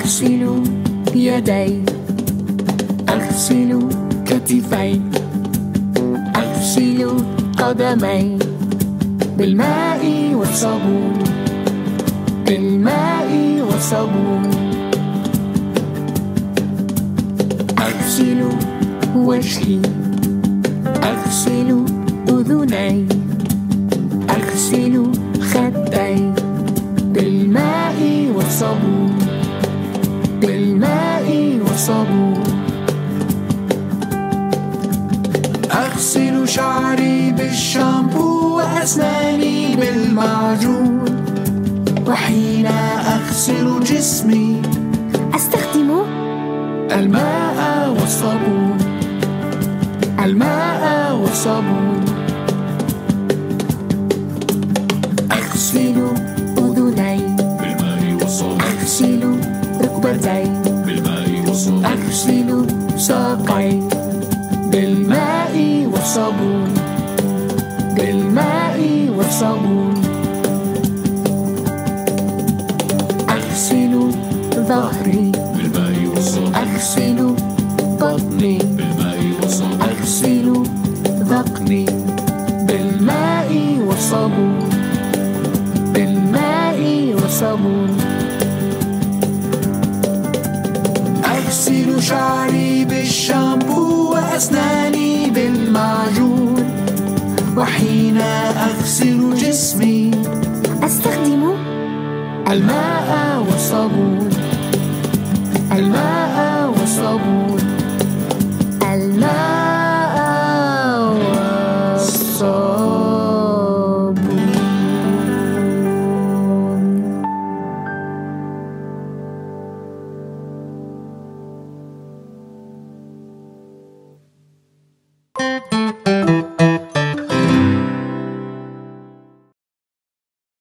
أغسل يدي، أغسل كتفي، أغسل قدمي بالماء والصابون، بالماء والصابون. أغسل وجهي، أغسل أذني، أغسل خدي بالماء والصابون، بالماء والصابون. أغسل شعري بالشامبو وأسناني بالمعجون، وحين أغسل جسمي أستخدم الماء والصابون، الماء والصابون. أغسل أذني بالماء والصابون، أغسل ركبتي بالماء والصابون، أغسل ساقي بالماء والصابون، بالماء والصابون. أغسل ظهري بالماء والصابون، أغسل بطني بالماء والصابون، أغسل ذقني بالماء والصابون، بالماء والصابون. أغسل شعري بالشامبو وأسناني بالمعجون، وحين أغسل جسمي أستخدم الماء والصابون، الماء والصابون.